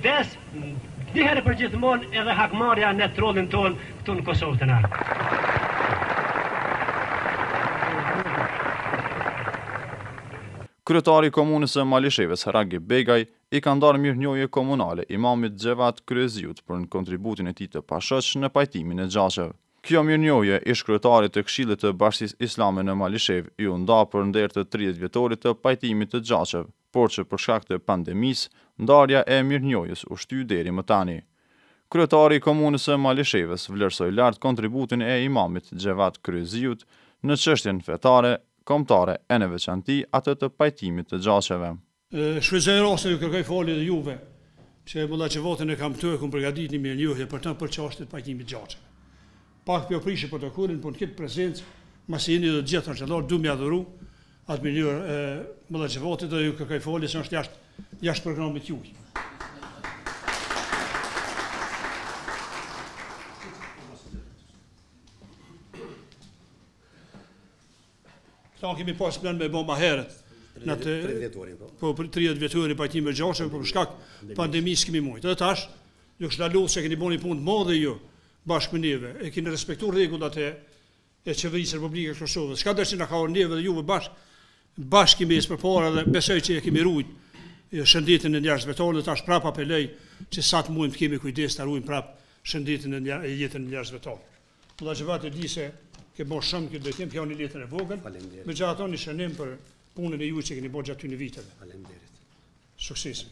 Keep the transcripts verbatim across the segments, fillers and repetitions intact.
kujdes, dy herë për gjithmonë edhe hakmarrja në trollin ton këtu në Kosovë të Lart. Kryetari i komunës së Malishevës, Ragip Begaj, i ka ndarë mirënjohje komunale imamit Xhevat Kryeziut për në kontributin e tij të pashoq në pajtimin e xhacheve. Kjo mirënjohje ish kryetarit të Këshillit të Bashkisë Islame në Malishevë ju nda për nder të tridhjetë vjetorit të pajtimit të xhacheve, por që për shkak të pandemisë, ndarja e mirënjohjes u shty deri më tani. Kryetari i komunës së Malishevës vlerësoi lart kontributin e imamit Xhevat Kryeziut në çështjen fetare, kombëtare e në veçanti atë të pajtimit të xhacheve. Shfrytëzoj rastin ju kërkoj falje dhe juve, që mulla Xhevatin e kam këtu e kum përgatitur një mirënjohje për të për çështjen e pajtimit të xhacheve. Pak për prishë protokollin, por në këtë prezencë, masi jeni të gjithë xhallar, du më adhuru atë mirënjohje e mulla Xhevatit dhe ju kërkoj falje se është jashtë jashtë programit juaj. Këta kemi pas plan me bomba herët. Në të po për tridhjetë vjetorin pajtim me xhacheve për shkak pandemisë kemi mujt. Edhe tash, ju kështu lutem se keni bënë punë të madhe ju bashkë me neve. E keni respektuar rregullat e e qeverisë Republikës së Kosovës. Çka dëshni na ka neve dhe juve bashkë bashkë kemi përpara dhe besoj që e kemi ruajt shëndetin e njerëzve tonë dhe tash prap apeloj që sa të mundim të kemi kujdes ta ruajmë prap shëndetin e jetën e njerëzve tonë. Mulla Xhevati di se ke bërë shumë këtë drejtim, kjo një letër e vogël. Me gjatë një shënim për punën e ju që keni bërë gjatë këtyre viteve. Faleminderit. Sukses.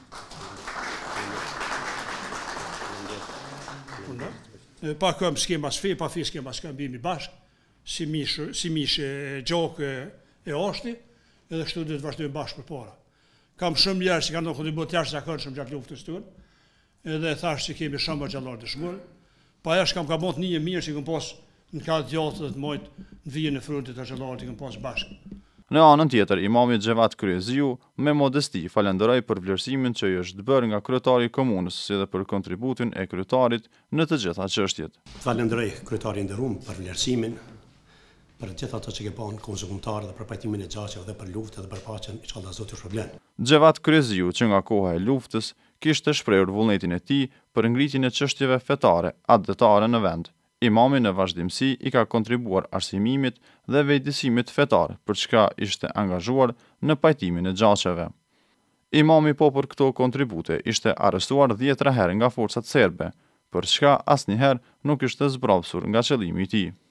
Pa këm skema sfe, pa fi skema s'kam bimi bashkë, si mish, si mish e gjokë e ashti, edhe kështu dhe të vazhdojmë bashkë për para. Kam shumë njerëz që kanë ndonë këtë botë jashtë zakonshëm gjatë luftës tonë, edhe thash që kemi shumë xhallar dëshmor. Pa jashtë kam ka bën një mirë që kam pas në ka djathtë dhe të mojtë në vijën e frontit të xhallarit që kam pas bashkë. Në anën tjetër, imami Xhevat Kryeziu me modesti falenderoi për vlerësimin që i është bërë nga kryetari i komunës, si dhe për kontributin e kryetarit në të gjitha çështjet. Falenderoj kryetarin e nderuar për vlerësimin, për gjithë ato që ke bën konsumentar dhe për pajtimin e xhacheve dhe për luftën dhe për paqen, inshallah Zoti ju shpërblen. Xhevat Kryeziu, që nga koha e luftës kishte shprehur vullnetin e tij për ngritjen e çështjeve fetare atë në vend. Imami në vazhdimsi i ka kontribuar arsimimit dhe vëjdësimit fetar për çka ishte angazhuar në pajtimin e xhacheve. Imami po për këto kontribute ishte arrestuar dhjetra herë nga forcat serbe, për çka asnjëherë nuk ishte zbrapsur nga qëllimi i tij.